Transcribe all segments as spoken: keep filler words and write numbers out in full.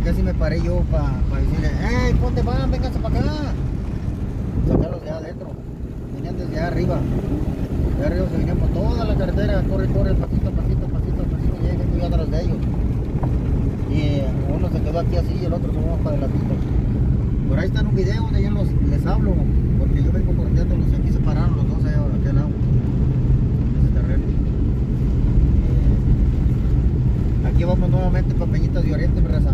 aquí así me paré yo para pa decirle, ¡hey! ¿Dónde van? Vénganse para acá. Sacarlos de adentro. Venían desde allá arriba. De arriba se venían por toda la carretera, corre, corre, pasito, pasito, pasito, pasito, y ahí vengo yo atrás de ellos. Y uno se quedó aquí así y el otro se va para adelantito. Por ahí está en un video donde yo los, les hablo, porque yo vengo corriéndolos y aquí se pararon los dos allá a aquel lado. En ese terreno. Eh, aquí vamos nuevamente para Peñitas de Oriente, mi raza.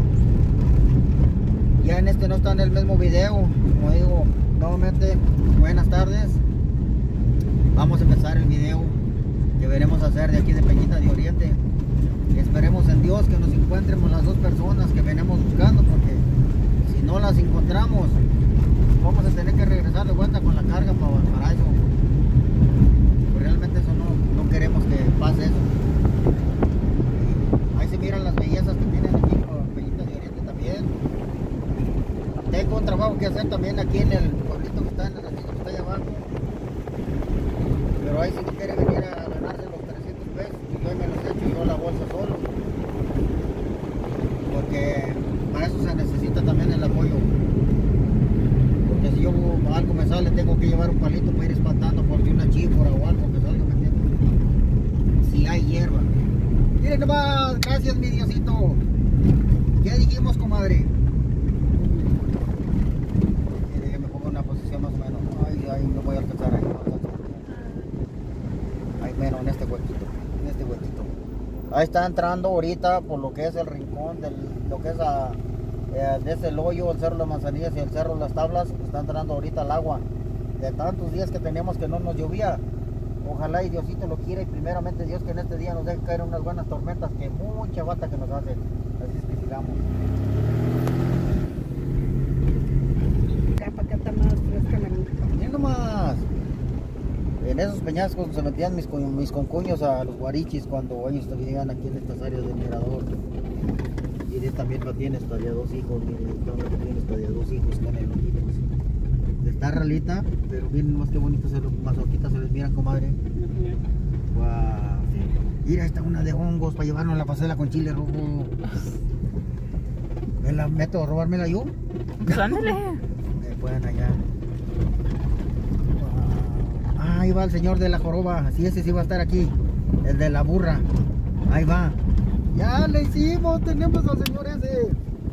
Ya en este no está en el mismo video, como digo, nuevamente, buenas tardes. Vamos a empezar el video que veremos hacer de aquí de Peñitas de Oriente. Y esperemos en Dios que nos encuentremos las dos personas que venimos buscando, porque si no las encontramos, vamos a tener que regresar de vuelta con la carga para, para eso. Pues realmente eso no, no queremos que pase eso. Y ahí se miran las bellezas que tienen aquí por Peñitas de Oriente también. Tengo un trabajo que hacer también aquí en el pueblito que está en el ranchito que está allá abajo. Pero ahí si no quiere venir a ganarse los trescientos pesos, yo me los echo yo la bolsa solo. Porque para eso se necesita también el apoyo. Porque si yo algo me sale, tengo que llevar un palito para ir espantando por si una chífora o algo que salga, ¿me entiendes? Si hay hierba. Miren nomás, gracias mi Diosito. ¿Qué dijimos, comadre? Que me ponga una posición más o menos. Ay, ay, no voy a alcanzar ahí. Ahí menos en este huequito. En este huequito. Ahí está entrando ahorita por lo que es el rincón del lo que es a, eh, desde el hoyo, el cerro de las Manzanillas y el cerro de las Tablas. Está entrando ahorita el agua de tantos días que teníamos que no nos llovía. Ojalá y Diosito lo quiera y primeramente Dios que en este día nos deje caer unas buenas tormentas, que mucha bata que nos hace. Así es que sigamos. Ya para acá está más fresca la música. Miren nomás. En esos peñascos se metían mis, mis concuños a los guarichis cuando ellos vivían aquí en estas áreas del mirador. Y de esta misma tienes todavía dos hijos, tienes todavía dos hijos que en los hijos. Está ralita, pero miren más que bonitas las mazoquitas se les miran, comadre. Uh-huh. Wow, sí. Mira, esta una de hongos para llevarnos a la pasela con chile rojo. ¿Me la meto a robármela yo? Ándale. Me pueden allá. Ah, ahí va el señor de la joroba. Sí, ese sí va a estar aquí. El de la burra. Ahí va. Ya le hicimos, tenemos al señor ese.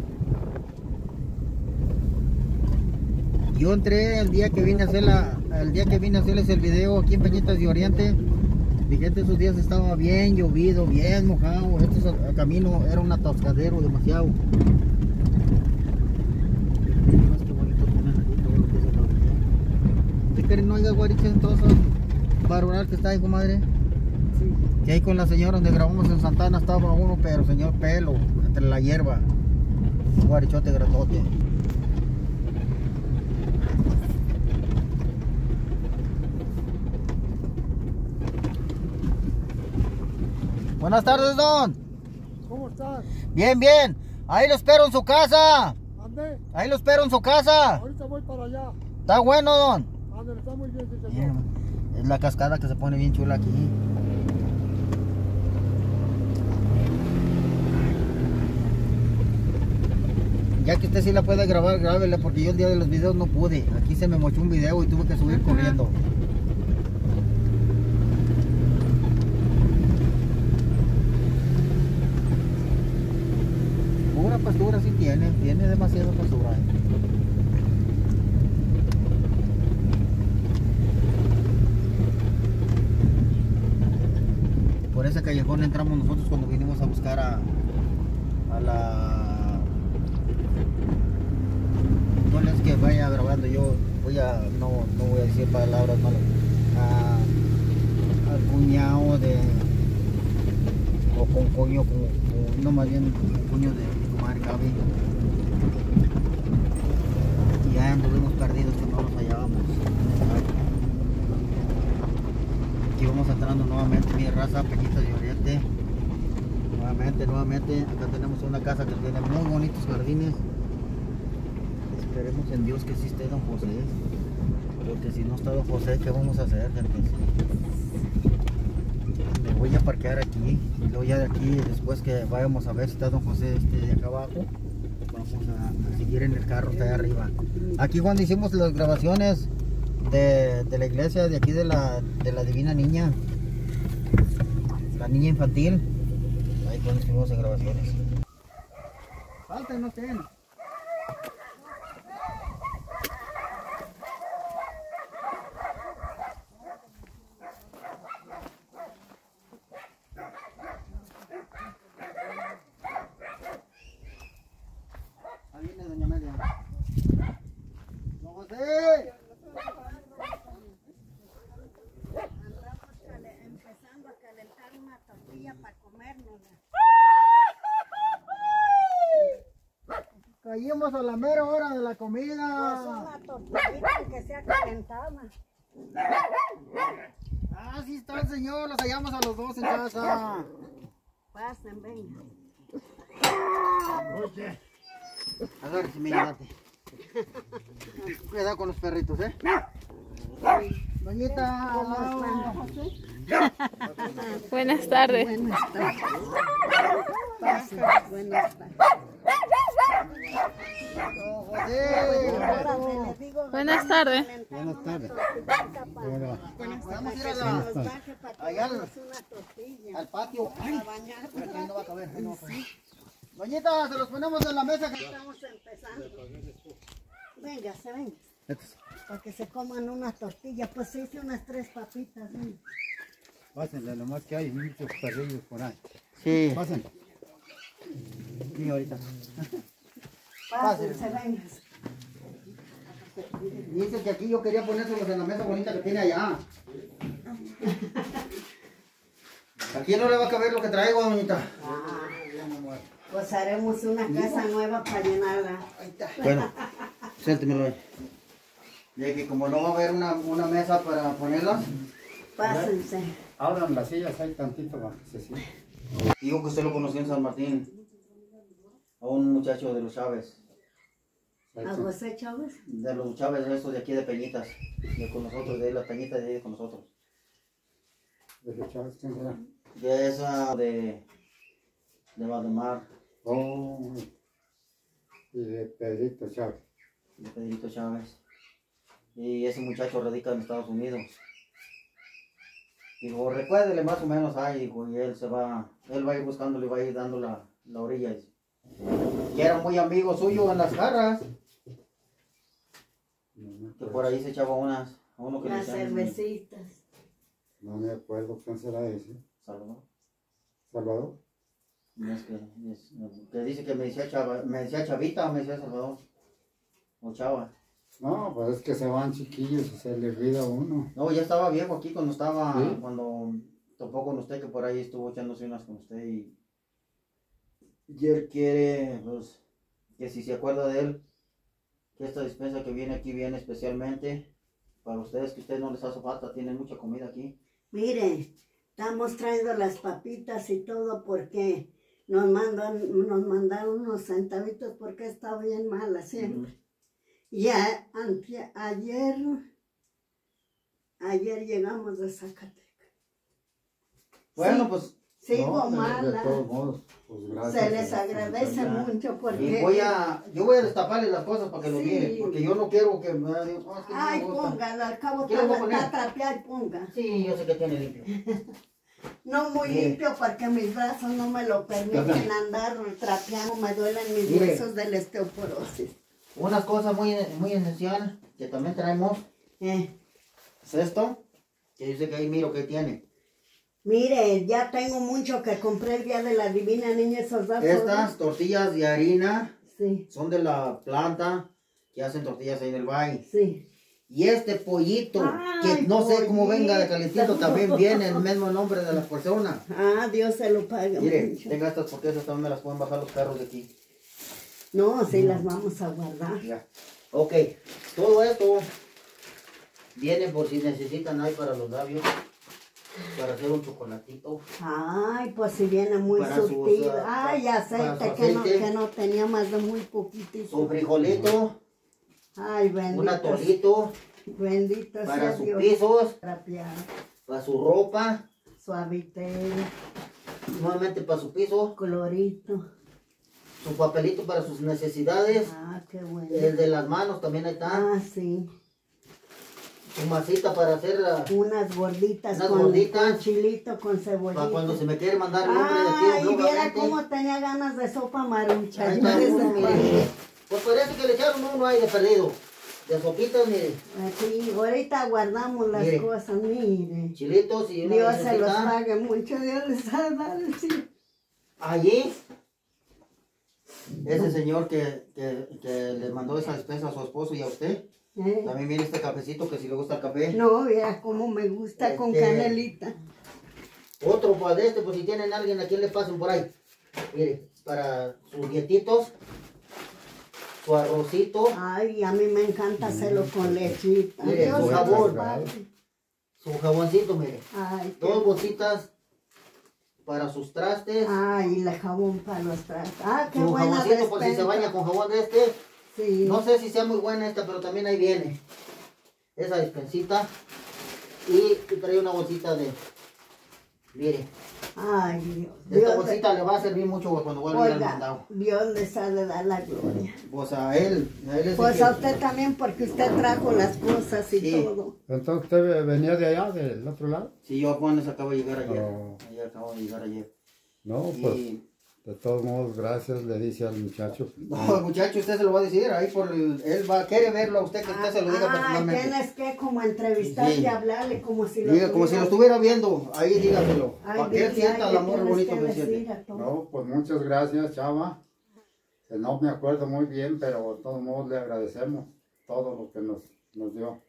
Yo entré el día que vine a hacer la, el día que vine a hacerles el video aquí en Peñitas de Oriente. Fíjate, esos días estaba bien llovido, bien mojado. Este camino era un atascadero demasiado. ¿No hay guariches en todos esos barbaral que está ahí, comadre? Sí. Que ahí con la señora donde grabamos en Santana estaba uno, pero señor pelo, entre la hierba. Un guarichote grandote. Buenas tardes, don. ¿Cómo estás? Bien, bien. Ahí lo espero en su casa. ¿Ande? Ahí lo espero en su casa. Ahorita voy para allá. Está bueno, don. Ande, está muy bien, sí, señor. Bien, es la cascada que se pone bien chula aquí. Ya que usted sí la puede grabar, grábela, porque yo el día de los videos no pude. Aquí se me mochó un video y tuve que subir corriendo. Pura pastura sí tiene, tiene demasiada pastura. ¿eh? Por ese callejón entramos nosotros cuando vinimos a buscar a, a la... No es que vaya grabando, yo voy a... No, no voy a decir palabras malas. A, al cuñado de... O con coño, con, con, no más bien con coño de mi comadre Gaby. Y ya anduvimos perdidos que no nos hallábamos. Aquí vamos entrando nuevamente, mi raza, Peñitas de Oriente. Nuevamente, nuevamente, acá tenemos una casa que tiene muy bonitos jardines. Esperemos en Dios que sí esté don José, porque si no está don José, ¿qué vamos a hacer, gente? Me voy a parquear aquí, y luego ya de aquí, después que vayamos a ver si está don José este de acá abajo, Vamos a, a seguir en el carro, está allá arriba. Aquí cuando hicimos las grabaciones de, de la iglesia de aquí de la, de la Divina Niña, la niña infantil, ahí cuando hicimos en grabaciones. Falten, no estén. Ahí viene doña Amelia. ¡Don José! Andamos cale- empezando a calentar una tortilla para comérnosla. Caímos a la mera hora de la Pues comida. una tortillita que sea calentada. Ah, sí está el señor, los hallamos a los dos en casa. Pasen, venga. Agárrese, mi date. Cuidado con los perritos, ¿eh? Doñita, ¿Cómo hello. están? Buenas tardes. Buenas tardes. Pasen, buenas tardes. Don José. Órale, le digo, Buenas tardes. calentar Buenas una tardes. tortillita para- Vamos a ir para a que la- se nos baje para allá al- comernos una tortilla. al patio. Ay, A bañar. por aquí no va a caber, ahí no va a caber. Doñita, se los ponemos en la mesa. Estamos empezando. Véngase, venga. Estos. Para que se coman una tortilla. Pues hice unas tres papitas. venga. Pásenle, lo más que hay muchos perrillos por ahí. Sí. Pasen. Sí, ahorita. Pásense, venga. Dice que aquí yo quería ponérselos en la mesa bonita que tiene allá. Aquí no le va a caber lo que traigo, doñita. Pues haremos una casa nueva para llenarla. Ahí está. Bueno, siéntemelo ahí. Ya que como no va a haber una, una mesa para ponerlas, Pásense. Abran las sillas ahí tantito para que se sienten. digo que usted lo conoció en San Martín. A un muchacho de los Chávez. ¿A José Chávez? De los Chávez, estos de aquí de Peñitas. De con nosotros, de las Peñitas de ahí con nosotros. ¿De los chavos quién será? De esa de. de Valdemar, Oh, y de Pedrito Chávez. de Pedrito Chávez. Y ese muchacho radica en Estados Unidos. Digo, recuérdele más o menos ahí, dijo, y él se va, él va a ir buscándole y va a ir dando la, la orilla. Dice. Y era muy amigo suyo en las garras, No me que acuerdo, por ahí se echaba unas, a uno que le Las decían cervecitas. no me acuerdo quién será ese. Salvador. ¿Salvador? No es que, es- que dice que me decía, chava, me decía Chavita o me decía Salvador. O Chava. No, pues es que se van chiquillos y se le olvida a uno. No, ya estaba viejo aquí cuando estaba, ¿Sí? cuando topó con usted, que por ahí estuvo echándose unas con usted y, y él quiere, pues, que si se acuerda de él, que esta despensa que viene aquí viene especialmente para ustedes, que a ustedes no les hace falta, tienen mucha comida aquí. Mire, estamos trayendo las papitas y todo porque nos mandan, nos mandaron unos centavitos porque está bien mala siempre. Y a- ante- ayer, ayer llegamos de Zacatecas. Bueno, Sí, pues, Sigo No, de- mala. De todos modos, pues gracias. Se les agradece Ya. mucho y porque... voy a, yo voy a destaparle las cosas para que lo Sí. mire, porque yo no quiero que me digan, "Oh, es que no Ay, me gusta". póngala, al cabo ¿Qué le voy a está, poner? está trapeada y ponga. Sí, yo sé que tiene limpio. No muy Mire. limpio porque mis brazos no me lo permiten andar trapeando, me duelen mis Mire. huesos de la osteoporosis. Unas cosas muy, muy esenciales que también traemos Eh, es esto, que yo sé que ahí miro que tiene. mire, ya tengo mucho que compré el día de la Divina Niña esos dos. Estas tortillas de harina Sí, son de la planta que hacen tortillas ahí en el valle. sí. Y este pollito, Ay, que no sé cómo pollito. venga de calentito, también viene el mismo nombre de la persona. Ah, Dios se lo pague Mire, mucho. tenga estas porque esas también me las pueden bajar los carros de aquí. No, sí las vamos a guardar. Ya. Ok, todo esto viene por si necesitan ahí para los labios, para hacer un chocolatito. Ay, pues si viene muy Para sus, surtido. ah, Ay, para aceite su que no, aceite. que no tenía más de muy Su poquitito. frijolito, Ay, bendito. un atolito, Bendito para sea sus Dios. pisos, Trapear, para su ropa, suavitel, nuevamente para su piso, colorito. su su papelito para sus necesidades. Ah, qué bueno. El de las manos también ahí está. Ah, sí. Su masita para hacer la, Unas gorditas, Unas con, gorditas. con chilito, con cebollita. para cuando se me quiere mandar el nombre de Ah, tío. y viera nuevamente. cómo tenía ganas de sopa marucha. Ahí Yo está desde uno, mire. cuando- Pues parece que le echaron uno ahí de perdido. De sopitas, mire. Aquí, ahorita guardamos las Mire. cosas, mire. Chilitos y una Dios se los galletita. pague mucho, Dios les ha dado el sí. Allí, ese señor que, que, que le mandó esa despensa a su esposo y a usted. ¿Eh? También viene este cafecito que si le gusta el café. No, vea cómo me gusta con Este- canelita. Otro pues de este, pues si tienen alguien a quien le pasen por ahí. Mire, para sus dietitos, su arrocito, Ay, a mí me encanta hacerlo con lechita. Mire, Dios su se los jabón. pague. su jaboncito, mire. Ay, qué- Dos bolsitas para sus trastes. Ay, el jabón para los trastes. Ah, qué Su buena jaboncito por si se despensa. baña con jabón de este. Sí. No sé si sea muy buena esta, pero también ahí viene. Esa despensita. Y, y trae una bolsita de... Mire, Ay, Dios. esta Dios bolsita le va a servir mucho cuando vuelva a ir al Oiga, mandado. Dios les ha de dar la gloria. Pues a él, a él es el Pues que- a usted también, porque usted trajo las cosas y Sí. todo. Entonces usted venía de allá, del otro lado. Sí, yo Juanes acabo de llegar ayer. Oh. Ayer acabo de llegar ayer. No, pues Y... de todos modos, gracias, le dice al muchacho. No, muchacho, usted se lo va a decir, ahí por el, él va, quiere verlo a usted, que usted se lo diga Ah, personalmente. tienes que como entrevistarte Sí. y hablarle como si lo Diga, como si lo tuvieras- estuviera viendo, ahí dígaselo. Ay, Para que él dile, sienta ay, el le amor tienes bonito que que decir siente. a todo. No, pues muchas gracias, chava. Que no me acuerdo muy bien, pero de todos modos le agradecemos todo lo que nos, nos dio.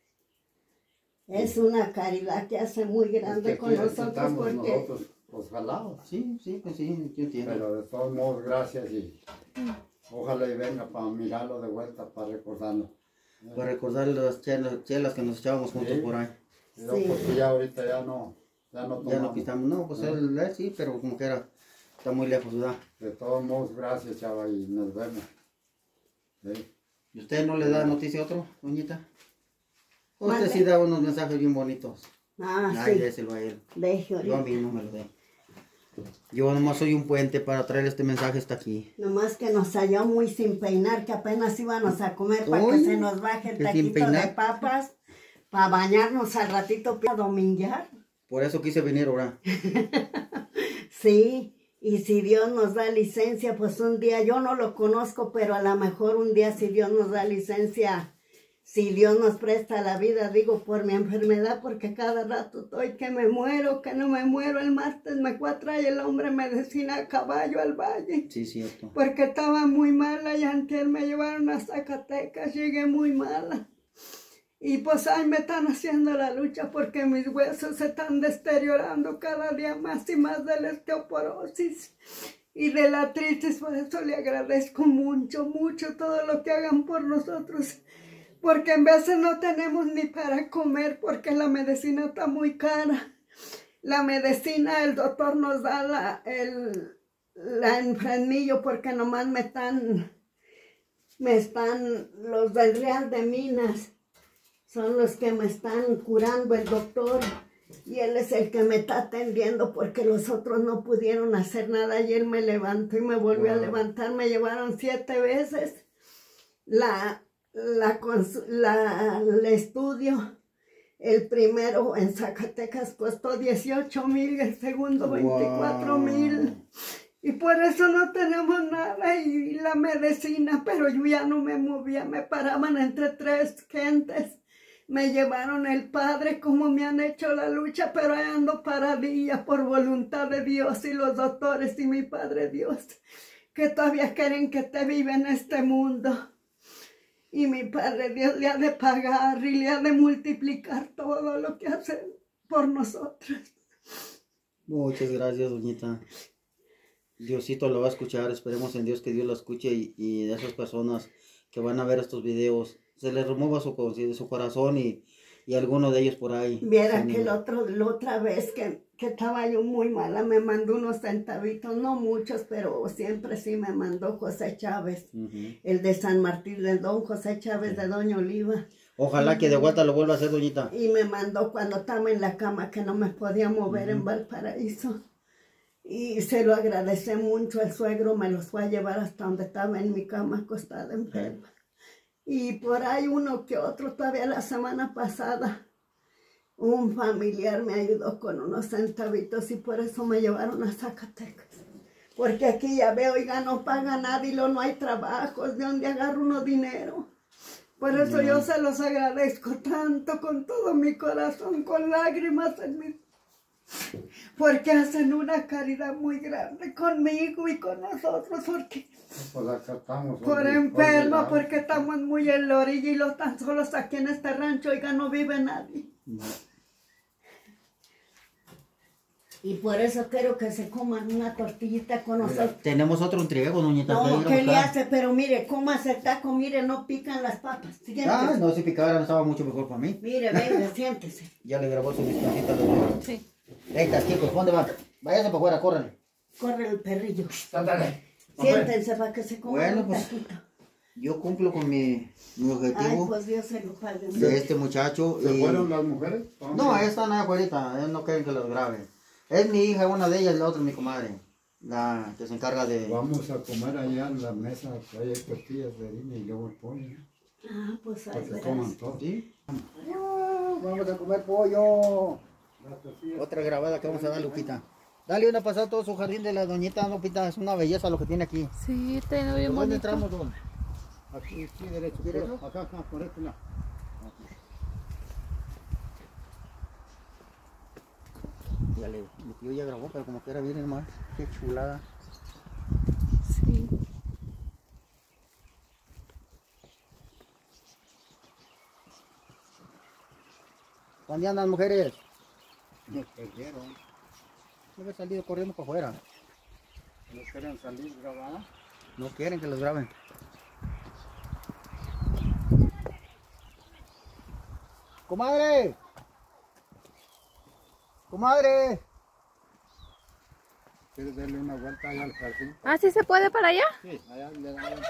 Es una caridad que hace muy grande Es que con aquí nosotros estamos porque nosotros, pues jalados. Sí, sí, pues sí, yo entiendo. Pero de todos modos, gracias y ojalá y venga para mirarlo de vuelta, para recordarlo. Para recordar las chelas, chelas que nos echábamos juntos Sí. por ahí. Y luego, Sí. porque ya ahorita ya no, ya no Ya tomamos. no quitamos, no, pues No. él, él sí, pero como que era, está muy lejos, ¿verdad? De todos modos, gracias, chava, y nos vemos. Sí. ¿Y usted no le da noticia a otro, doñita? Usted Mande. sí da unos mensajes bien bonitos. Ah, Ay, sí, déselo a él. deje Yo a ahorita. mí no me lo dé. Yo nomás soy un puente para traer este mensaje hasta aquí. Nomás que nos halló muy sin peinar, que apenas íbamos a comer para que Uy, se nos baje el que sin taquito de peinar. papas, para bañarnos al ratito para dominguear. Por eso quise venir ahora. Sí, y si Dios nos da licencia, pues un día, yo no lo conozco, pero a lo mejor un día si Dios nos da licencia, si Dios nos presta la vida, digo por mi enfermedad, porque cada rato estoy que me muero, que no me muero. El martes me fue a traer el hombre medicina a caballo al valle, Sí, cierto. porque estaba muy mala y antes me llevaron a Zacatecas, llegué muy mala. Y pues ahí me están haciendo la lucha porque mis huesos se están deteriorando cada día más y más de la osteoporosis y de la artritis. Por eso le agradezco mucho, mucho todo lo que hagan por nosotros. Porque en veces no tenemos ni para comer porque la medicina está muy cara. La medicina, el doctor nos da la, el, la enfrenillo porque nomás me están, me están los del Real de Minas. Son los que me están curando el doctor y él es el que me está atendiendo porque los otros no pudieron hacer nada y él me levantó y me volvió Wow. a levantar. Me llevaron siete veces la, la, cons- la, el estudio. El primero en Zacatecas costó dieciocho mil, el segundo veinticuatro mil. Y por eso no tenemos nada y la medicina, pero yo ya no me movía, me paraban entre tres gentes. Me llevaron el padre, como me han hecho la lucha, pero ahí ando paradilla por voluntad de Dios y los doctores y mi Padre Dios, que todavía quieren que te viva en este mundo. Y mi Padre Dios le ha de pagar y le ha de multiplicar todo lo que hace por nosotros. Muchas gracias, doñita. Diosito lo va a escuchar. Esperemos en Dios que Dios lo escuche y, y de esas personas que van a ver estos videos, se les remueva su, conciencia, su corazón y, y alguno de ellos por ahí. Viera se que anime. el otro, la otra vez que, que estaba yo muy mala, me mandó unos centavitos, no muchos, pero siempre sí me mandó José Chávez, Ujú. el de San Martín, de don José Chávez de Doña Oliva. Ojalá que de vuelta lo vuelva a hacer, doñita. Y me mandó cuando estaba en la cama que no me podía mover en Valparaíso. Y se lo agradece mucho. El suegro me los fue a llevar hasta donde estaba en mi cama acostada enferma. Y por ahí uno que otro, todavía la semana pasada, un familiar me ayudó con unos centavitos y por eso me llevaron a Zacatecas. Porque aquí ya veo, oiga, no paga nada y luego no hay trabajos, ¿de dónde agarro uno dinero? Por eso yo se los agradezco tanto, con todo mi corazón, con lágrimas en mi... Porque hacen una caridad muy grande conmigo y con nosotros, porque... Pues acá estamos. Por enferma, porque estamos muy en la orilla y los tan solos aquí en este rancho, oiga, no vive nadie. No. Y por eso quiero que se coman una tortillita con nosotros. Tenemos otro entrego, doñita. No, ¿qué le hace? Pero mire, cómase el taco, mire, no pican las papas. Siéntese. Ah, no, si picara estaba mucho mejor para mí. Mire, venga, siéntese. Ya le grabó su distancita de los... Sí. Ahí está, chicos, ¿dónde van? Váyanse para afuera, córranle. Corre el perrillo. Ándale. Siéntense para que se coman Bueno, un pues, taquito. Yo cumplo con mi, mi Ay, objetivo pues Dios se lo pague. de este muchacho. ¿Se y- fueron las mujeres? No, ahí están ahí afuera, ellos no quieren que los graben. Es mi hija, una de ellas, la otra es mi comadre. La que se encarga de... Vamos a comer allá en la mesa, que hay tortillas de harina y luego el pollo. Ah, pues ahí Para que verás. coman todo. ¿Sí? Ah, vamos a comer pollo. Las tortillas. Otra grabada que vamos a dar, Lupita. Dale una pasada a todo su jardín de la doñita, Lupita. Es una belleza lo que tiene aquí. Sí, está bien ¿Por dónde bonito. entramos, don? Aquí, sí, derecho. ¿Derecho? Acá, acá, por este lado. Ya le, mi tío ya grabó, pero como que era bien nomás. Qué chulada. Sí. ¿Dónde andan, mujeres? Nos perdieron. No he salido corriendo para afuera. No quieren salir grabadas. No quieren que los graben. ¡Comadre! ¡Comadre! ¿Quieres darle una vuelta allá al jardín? Ah, ¿sí se puede para allá? Sí, allá le damos.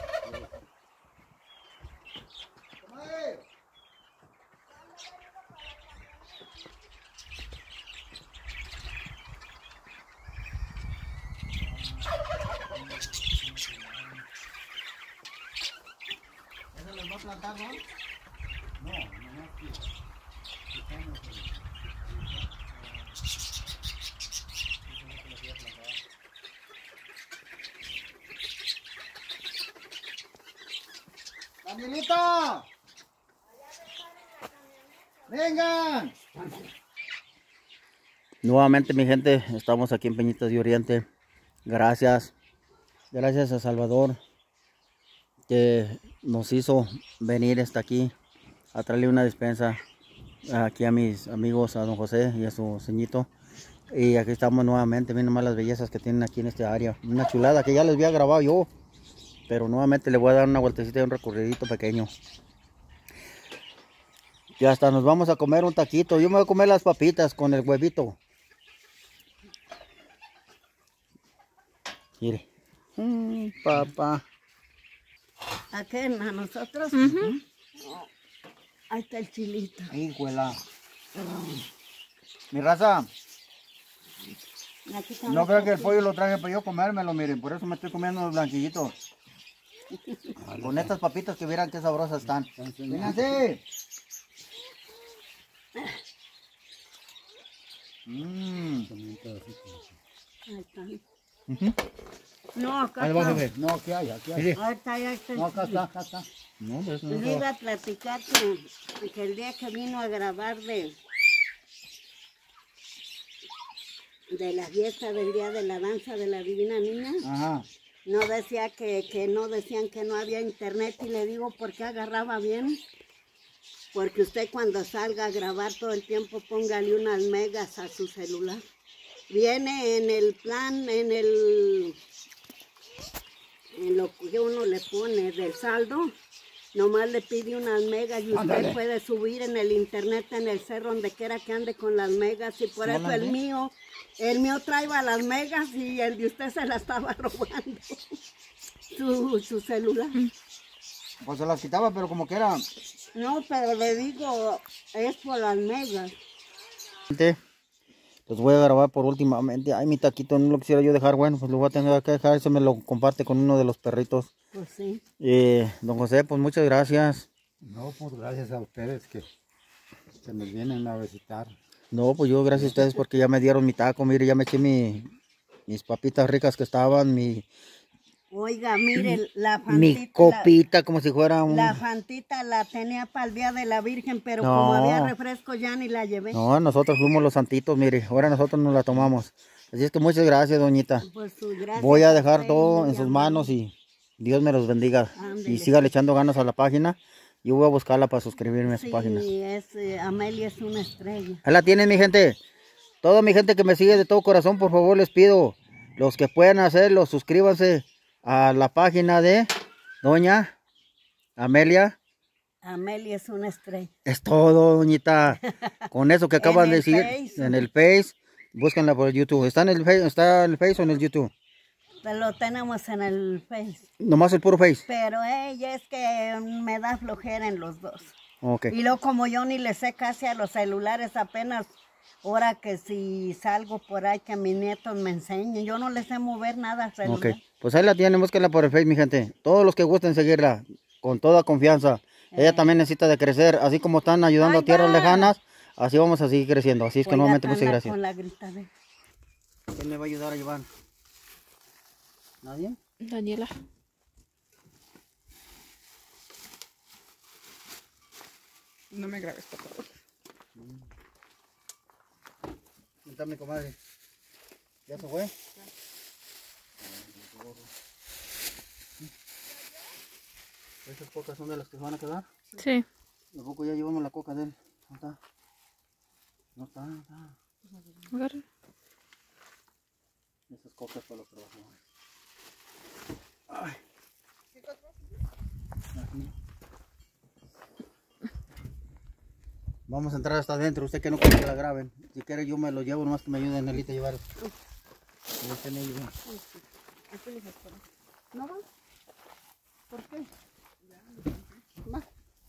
¡Comadre! ¿Eso los va a plantar, no? No, no, aquí. ¡Danielita! ¡Vengan! Nuevamente, mi gente, estamos aquí en Peñitas de Oriente. Gracias, gracias a Salvador que nos hizo venir hasta aquí a traerle una despensa aquí a mis amigos, a don José y a su ceñito. Y aquí estamos nuevamente, miren nomás las bellezas que tienen aquí en esta área. Una chulada que ya les había grabado yo, pero nuevamente le voy a dar una vueltecita y un recorridito pequeño. Y hasta nos vamos a comer un taquito. Yo me voy a comer las papitas con el huevito. Mire. Mm, papá. ¿A qué? ¿A nosotros? Ujú. Ahí está el chilito. Ahí, huela. Mi raza, Aquí están no los creo que el papitos. pollo lo traje para yo comérmelo, miren. Por eso me estoy comiendo los blanquillitos. Con estas papitas que vieran qué sabrosas están. Vénganse. Mmm. Ahí están. Ujú. No, acá Ahí va, está. jefe. No, aquí hay, aquí hay. Mire. Ahí está, ahí está. el No, acá chilito. está, acá está. No, pero eso no Le es iba a platicar que, que el día que vino a grabar de, de la fiesta del día de la danza de la Divina Niña, Ajá. no decía que, que no decían que no había internet y le digo por qué agarraba bien. Porque usted cuando salga a grabar todo el tiempo póngale unas megas a su celular. Viene en el plan, en el en lo que uno le pone del saldo, nomás le pide unas megas y usted Ándale. puede subir en el internet, en el cerro, donde quiera que ande con las megas. Y por ¿Sí, eso las el ve? mío, el mío traía las megas y el de usted se la estaba robando. Su, su celular. Pues se las quitaba, pero como que era. No, pero le digo, es por las megas. Gente, Los voy a grabar por últimamente. Ay, mi taquito no lo quisiera yo dejar. Bueno, pues lo voy a tener que dejar. Eso me lo comparte con uno de los perritos. Pues sí. Eh, don José, pues muchas gracias. No, pues gracias a ustedes que, que nos vienen a visitar. No, pues yo gracias a ustedes porque ya me dieron mi taco. Mire, ya me eché mi, mis papitas ricas que estaban. Mi, Oiga, mire, la fantita. mi copita como si fuera un... La fantita la tenía para el día de la Virgen, pero No. como había refresco ya ni la llevé. No, nosotros fuimos los santitos, mire. Ahora nosotros nos la tomamos. Así es que muchas gracias, doñita. Pues su gracia. Voy a dejar usted, todo muy en sus amable. manos y Dios me los bendiga. Ándele. Y siga echando ganas a la página. Yo voy a buscarla para suscribirme a su Sí, página. es, eh, Amelia es una estrella. Ahí la tienen, mi gente. Toda mi gente que me sigue de todo corazón, por favor les pido, los que puedan hacerlo, suscríbanse a la página de Doña Amelia. Amelia es una estrella. Es todo, doñita. Con eso que acaban En de el decir Face. en el Face, búsquenla por YouTube. ¿Está en el Face, está en el Face o en el YouTube? Lo tenemos en el Face. Nomás el puro Face. Pero ella es que me da flojera en los dos. Ok. Y luego como yo ni le sé casi a los celulares, apenas ahora que si salgo por ahí que mis nietos me enseñen, yo no les sé mover nada al celular. Ok. Pues ahí la tienen, búsquenla por el Face, mi gente. Todos los que gusten seguirla, con toda confianza. Ella Eh. también necesita de crecer, así como están ayudando Ahí a tierras va. lejanas, así vamos a seguir creciendo. Así es que Oiga, nuevamente muchas anda gracias. Con la gritadera. ¿Quién me va a ayudar a llevar? ¿Nadie? Daniela. No me grabes, por favor. ¿Dónde está mi comadre? ¿Ya se fue? ¿Esas cocas son de las que se van a quedar? Sí. ¿A poco ya llevamos la coca de él? ¿No está? No está, no está. Agarra. Esas cocas para los trabajadores. Ay. Aquí. Vamos a entrar hasta adentro. Usted que no quiere que la graben. Si quiere yo me lo llevo, nomás que me ayuden Nelita a llevar. Y usted me ayuda. ¿No va? ¿Por qué? Va.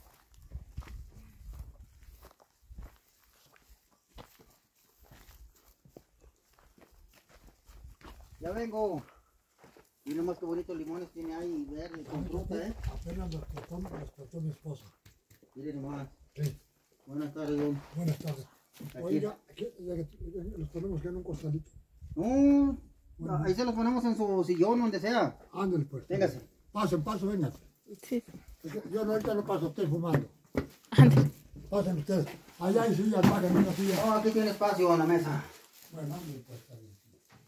Ya vengo. Y nomás que bonitos limones tiene ahí, verde, con fruta, ¿eh? Apenas los cortó, los cortó mi esposa. Miren nomás. Sí, Buenas tardes, don. buenas tardes. Aquí. Oiga, aquí, ya que- los ponemos que en un costalito. No, ahí se los ponemos en su sillón, donde sea. Ándale pues. Véngase. Pasen, pasen, vengan. Sí. Es que yo no, ahorita no paso, estoy fumando. Ande. Pasen ustedes. Allá hay sillas, bajen una silla. No, aquí tiene espacio en la mesa. Bueno, ándale pues, está bien.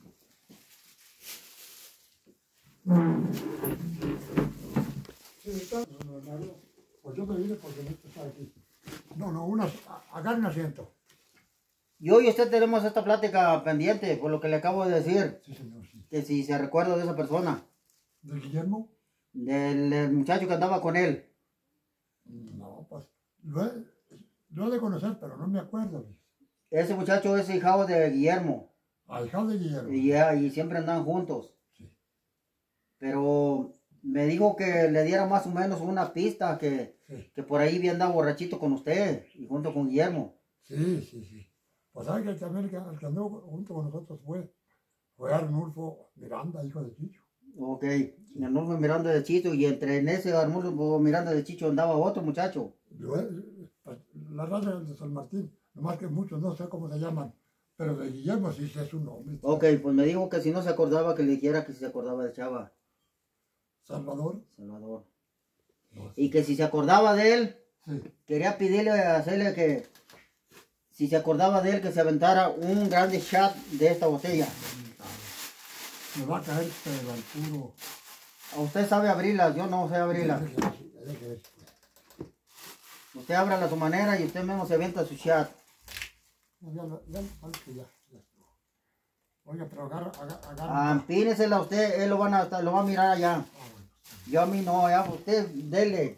Sí, está. No, no, no. Pues yo me vine porque no está aquí. No, no, una, a- agarren asiento. Yo y usted tenemos esta plática pendiente, por lo que le acabo de decir. Sí, señor, sí. Que si se recuerda de esa persona, ¿De Guillermo? del, del muchacho que andaba con él. No, pues, lo he, lo he de conocer, pero no me acuerdo. Ese muchacho es hijado de Guillermo. Ahijado de Guillermo. Y, ya- y siempre andan juntos. Sí. Pero me dijo que le diera más o menos una pista que, Sí, que por ahí había andado borrachito con usted y junto con Guillermo. sí, sí, sí. Pues sabe que también el que, el que anduvo junto con nosotros fue, fue Arnulfo Miranda, hijo de Chicho. Ok, Arnulfo Miranda de Chicho, y entre en ese Arnulfo Miranda de Chicho andaba otro muchacho. Lo he- pues, la raza de San Martín, nomás que muchos no sé cómo se llaman, pero de Guillermo sí sé su nombre. Ok, pues me dijo que si no se acordaba, que le dijera que si se acordaba de Chava, Salvador. Salvador. No, Y que si se acordaba de él, sí. quería pedirle, hacerle que, si se acordaba de él, que se aventara un grande shot de esta botella. Me va a caer pero al puro. Usted sabe abrirlas, yo no sé abrirlas. Deje ver, deje ver. Usted ábrala a su manera y usted mismo se avienta su shot. Ya, ya, ya, vale que ya, ya estuvo. Oiga, pero agarra, agarra, agarra. Ampínesela a usted, él lo, van a, lo va a mirar allá. Ah, bueno. Yo a mí no, ya usted dele.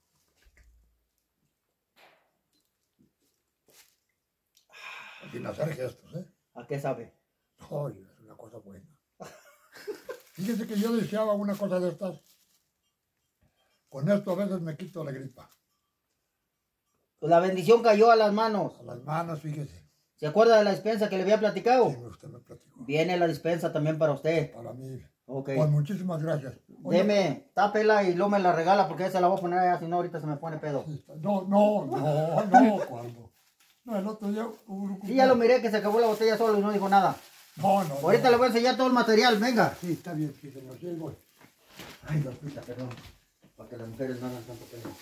Sin hacer gestos, ¿eh? ¿A qué sabe? Oye, es una cosa buena. Fíjese que yo deseaba una cosa de estas. Con esto a veces me quito la gripa. Pues la bendición cayó a las manos. A las manos, fíjese. ¿Se acuerda de la despensa que le había platicado? Sí, usted me platicó. Viene la despensa también para usted. Para mí. Ok. Pues muchísimas gracias. Oye, Deme, tápela y luego me la regala porque esa la voy a poner allá, si no ahorita se me pone pedo. sí, está- no, no, no, no, cuando. No, el otro día hubo un Sí, ya lo miré que se acabó la botella solo y no dijo nada. No, no. Ahorita no. le voy a enseñar todo el material, venga. Sí, está bien, sí, señor. Sí, voy. Ay, Dorfita, perdón. Para que las mujeres no hagan tanto pedo.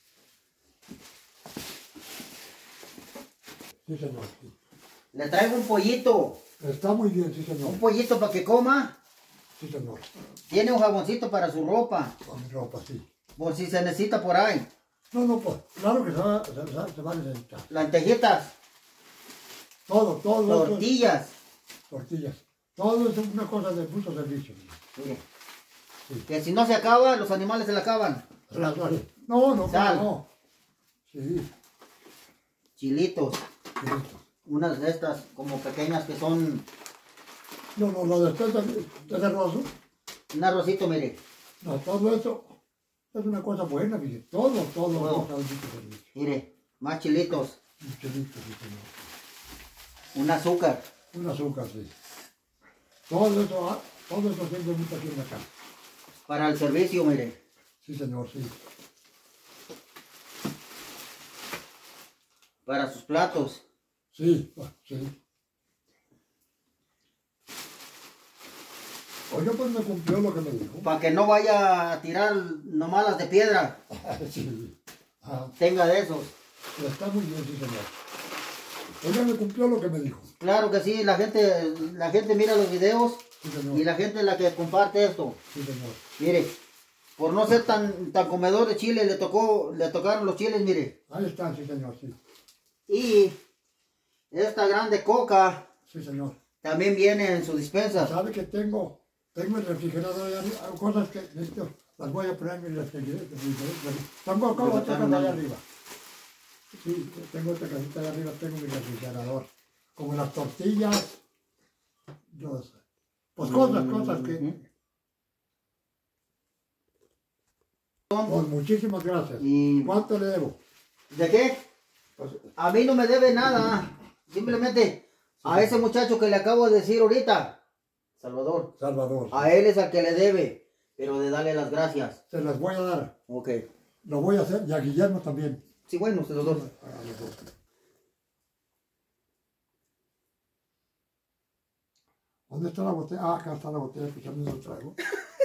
Sí, señor. Sí. Le traigo un pollito. Está muy bien, sí, señor. Un pollito para que coma. Sí, señor. Tiene un jaboncito para su ropa. Con mi ropa, sí. Por si se necesita por ahí. No, no, pues, claro que se va, se, se- se va a necesitar. Lentejitas, Todo, todo. eso es- tortillas. tortillas. Todo es una cosa de mucho servicio. Mire. Sí. Que si no se acaba, los animales se la acaban. Las vale. No, no, Sal. no. Sí, Chilitos. sí, listo. Unas de estas como pequeñas que son No, no, lo después de, de arroz, un arrocito, mire. no, todo eso es una cosa buena, mire. Todo, todo, Todo. todo es mucho servicio. Mire, más chilitos. Un chelito, sí, señor. Un azúcar. Un azúcar, sí. Todo eso, ah, todo eso siempre mucho aquí en la casa. Para el servicio, mire. Sí, señor, sí. Para sus platos. Sí, ah, sí. Oiga, pues me cumplió lo que me dijo. Para que no vaya a tirar nomás las de piedra. Sí. Ah, Tenga de esos. está muy bien, sí, señor. Oiga, me cumplió lo que me dijo. Claro que sí, la gente, la gente mira los videos Sí, señor. y la gente es la que comparte esto. Sí, señor. Mire, por no ser tan, tan comedor de chile, le tocó, le tocaron los chiles, mire. Ahí está, sí, señor, sí. Y esta grande coca Sí, señor. también viene en su dispensa. ¿Sabe que tengo? Tengo el refrigerador allá arriba. Hay cosas que necesito, las voy a poner en mi refrigerador. Tengo acá Pero otra están casa allá mal. arriba. Sí, tengo otra casita allá arriba, tengo mi refrigerador. Como las tortillas. Los, pues cosas, cosas que. Ujú. Pues muchísimas gracias. Y- ¿Cuánto le debo? ¿De qué? Pues, A mí no me debe nada. Simplemente a ese muchacho que le acabo de decir ahorita, Salvador, Salvador. a él es al que le debe, pero de darle las gracias. Se las voy a dar. Ok. Lo voy a hacer. Y a Guillermo también. Sí, bueno, ustedes dos. A los dos. ¿Dónde está la botella? Ah, acá está la botella que ya me lo traigo.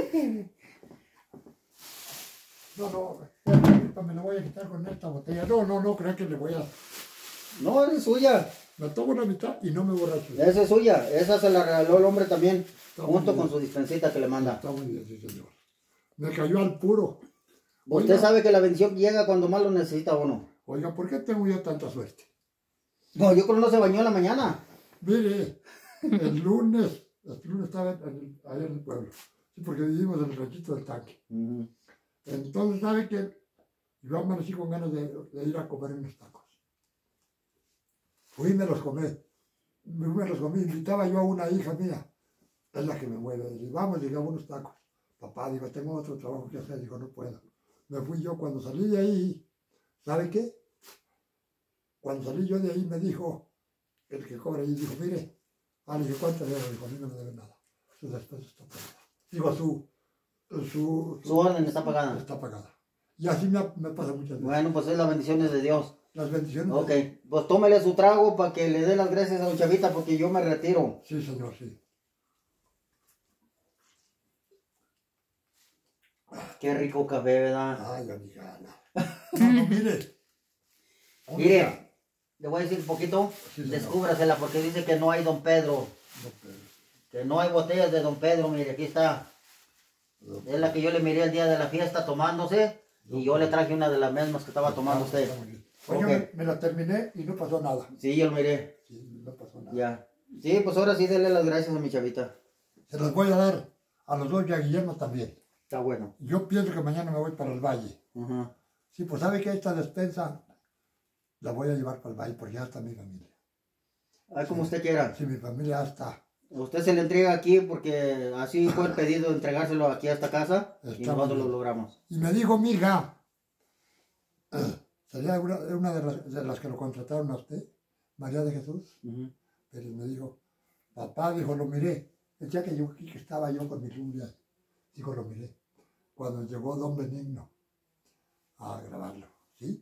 No, no, ahorita me la voy a quitar con esta botella. No, no, no, crean que le voy a... No, esa es suya. Me tomo la mitad y no me borracho. Esa es suya. Esa se la regaló el hombre también, Está junto muy con bien. su dispensita que le manda. Está muy bien, sí, señor. Me cayó al puro. Usted Oiga. sabe que la bendición llega cuando más lo necesita uno. Oiga, ¿por qué tengo yo tanta suerte? No, yo creo que no se bañó en la mañana. Mire, el lunes, el lunes estaba en el- allá en el pueblo. Sí, porque vivimos en el ranchito del tanque. Entonces, ¿sabe qué? Yo amanecí con ganas de, de ir a comer unos tacos. Fui y me los comí. Me, me los comí. Invitaba yo a una hija mía. Es la que me mueve. Le dije, vamos, llegamos unos tacos. Papá, digo, tengo otro trabajo que hacer. Digo, no puedo. Me fui yo. Cuando salí de ahí, ¿sabe qué? Cuando salí yo de ahí me dijo, el que cobra ahí, dijo, mire, ah, le dije, ¿cuánto le debo? Dijo, a mí no me debe nada. Su despensa está pagada. Digo, su... Su, Su orden está pagada. Está pagada. Y así me, me pasa muchas veces. Bueno, pues es las bendiciones de Dios. Las bendiciones. Ok, pues tómele su trago para que le dé las gracias a don Chavita porque yo me retiro. Sí, señor, sí. Qué rico café, ¿verdad? Ay, amiga. No, no, mire. Mire, le voy a decir un poquito, Sí, señor. descúbrasela porque dice que no hay don Pedro, No, pero- que no hay botellas de don Pedro, mire, aquí está. no, Es la que yo le miré el día de la fiesta tomándose y yo le traje una de las mismas que estaba tomando usted. Está muy bien. Oiga, Ok. me, me la terminé y no pasó nada. Sí, yo lo miré, Sí, no pasó nada. ya. Sí, pues ahora sí dele las gracias a mi chavita. Se las voy a dar a los dos y a Guillermo también. Está bueno. Yo pienso que mañana me voy para el valle. Ajá. Sí, pues sabe que esta despensa la voy a llevar para el valle porque ya está mi familia. Ay, como usted quiera. Sí, mi familia ya está. Usted se le entrega aquí porque así fue el pedido de entregárselo aquí a esta casa y Está nosotros muy lo bien. logramos. Y me dijo mi hija, sería una, una de, las, de las que lo contrataron a usted, María de Jesús. Ujú. Pero me dijo, papá, dijo, lo miré. Decía que yo aquí que estaba yo con mi rumbia. Dijo, lo miré. Cuando llegó Don Benigno a grabarlo, ¿sí?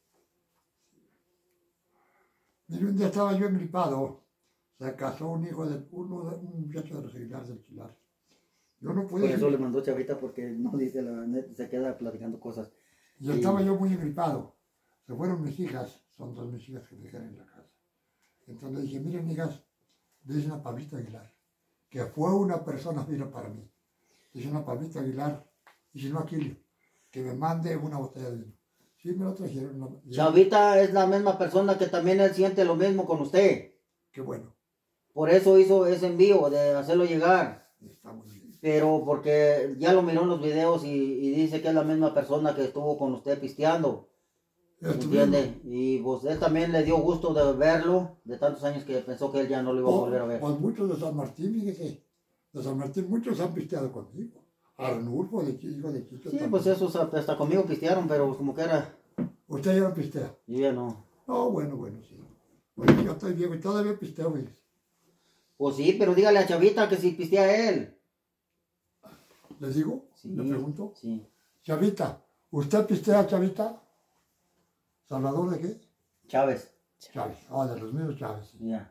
Mire, un día estaba yo engripado. Se casó un hijo de uno, de, un muchacho de los Aguilares del Chilar. Yo no Por pude eso ir. le mandó Chavita porque no dice la neta, se queda platicando cosas. Y estaba yo muy engripado. Se fueron mis hijas, son dos mis hijas que me dejaron en la casa. Entonces le dije, miren hijas, dicen a Pablito Aguilar, que fue una persona mira para mí. Dicen a Pablito Aguilar, y si no Aquilio, que me mande una botella de vino. Sí, me lo trajeron. Una, Chavita es la misma persona que también él siente lo mismo con usted. Qué bueno, Por eso hizo ese envío de hacerlo llegar. está muy bien. Pero porque ya lo miró en los videos y, y dice que es la misma persona que estuvo con usted pisteando. ¿Me Estuvimos- entiende? Y pues él también le dio gusto de verlo, de tantos años que pensó que él ya no lo iba a volver a ver. Pues muchos de San Martín, fíjese, de San Martín muchos han pisteado conmigo. Arnulfo, de Chi- hijo de Chicho. Sí, también. pues esos hasta conmigo pistearon, pero como que era, Usted ya no pistea. yo ya no. No, bueno, bueno, sí. Bueno, yo estoy viejo y todavía pisteo, fíjese. Pues sí, pero dígale a Chavita que si pistea él. ¿Les digo? Sí, ¿Le pregunto? sí. Chavita, ¿usted pistea, Chavita? ¿Salvador de qué? Chávez, Chávez. Ah, de los mismos Chávez. Sí. ya.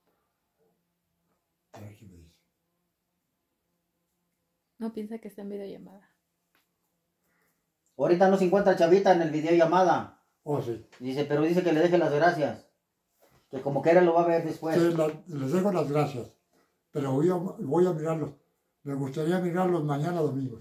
A ver qué me dice. No piensa que está en videollamada. Ahorita no se encuentra Chavita en el videollamada. Oh, sí. Dice, pero dice que le deje las gracias. Que como quiera lo va a ver después. Sí, la- les dejo las gracias. Pero voy a, voy a mirarlos. Me gustaría mirarlos mañana domingo.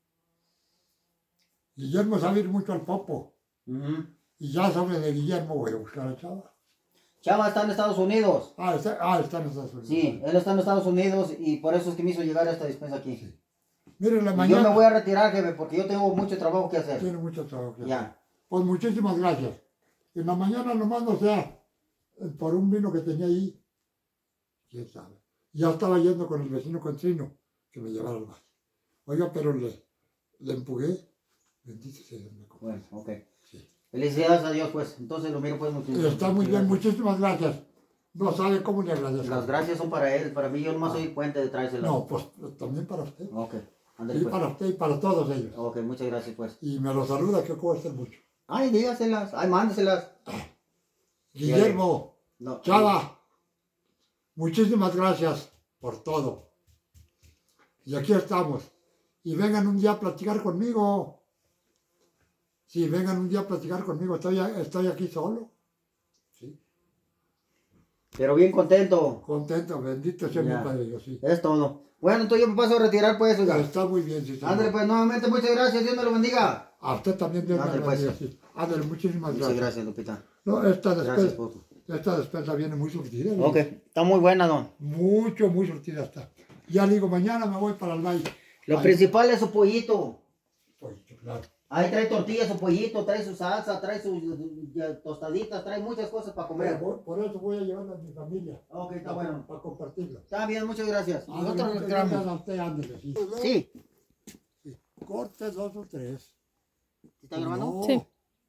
Guillermo sabe ir mucho al Popo. Ujú. Y ya sabe de Guillermo, voy a buscar a Chava. Chava está en Estados Unidos. Ah, está, ah, está en Estados Unidos. Sí, él está en Estados Unidos y por eso es que me hizo llegar a esta despensa aquí. Sí. Miren, la Y yo mañana me voy a retirar, jefe, porque yo tengo mucho trabajo que hacer. tiene mucho trabajo. que hacer. Ya. Pues muchísimas gracias. En la mañana nomás no sea eh, por un vino que tenía ahí. ¿Quién sabe? Ya estaba yendo con el vecino Contrino que me llevara al bar. Oiga, pero le, le empujé. Bendito sea Dios. me acompañe. Bueno, ok. Sí. Felicidades a Dios, pues. Entonces lo miro, pues. muchas- Está muy bien, gracias. muchísimas gracias. No sabe cómo le agradezco. Las gracias son para él. Para mí, yo nomás soy puente de traérselas. No, pues también para usted. Ok. Ándale, Y pues. para usted y para todos ellos. Ok, muchas gracias, pues. Y me lo saluda que cuesta mucho. Ay, dígaselas. Ay, mándeselas. Guillermo, No. Chava, muchísimas gracias por todo. Y aquí estamos. Y vengan un día a platicar conmigo. Sí, vengan un día a platicar conmigo. Estoy, estoy aquí solo. Sí. Pero bien contento. Contento, bendito sea mi Ya. Padre Dios. Sí. Es todo. Bueno, entonces yo me paso a retirar, pues, oiga. Está muy bien, sí, señor. Ándale, pues, nuevamente, muchas gracias. Dios me lo bendiga. A usted también, Dios me Ándale, lo pues. bendiga, sí. Ándale, muchísimas Muchas gracias. gracias, Lupita. No, esta Gracias, despensa, por... esta despensa viene muy surtida. ¿no? Ok, está muy buena, don. Mucho, muy surtida está. Ya digo, mañana me voy para el baile. Lo Ahí, principal es su pollito. pues, claro. Ahí trae tortillas, su pollito, trae su salsa, trae sus ya, tostaditas, trae muchas cosas para comer. Por, por eso voy a llevarla a mi familia. Ok, está para, bueno. para compartirla. Está bien, muchas gracias. Ándale, Nosotros muchas retiramos. gracias a usted, ándale, sí. Sí. Corte dos o tres. ¿Está grabando? No. Sí.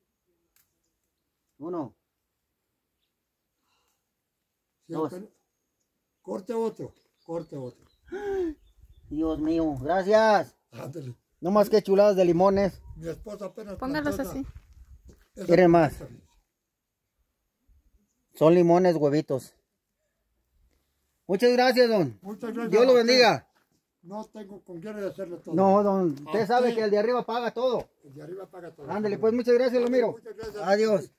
Uno. Sí, Dos. pero- Corte otro. Corte otro. Dios mío, gracias. Ándale. No más que chuladas de limones. Mi esposa apenas. Póngalos plantó así. esa- esa ¿Quieren más? plantita. Son limones, huevitos. Muchas gracias, don. Muchas gracias. Dios lo a usted. bendiga. No tengo con quién hacerle todo. No, don, usted A sabe usted. que el de arriba paga todo. El de arriba paga todo. Ándale, pues muchas gracias, lo miro. Muchas gracias. Adiós.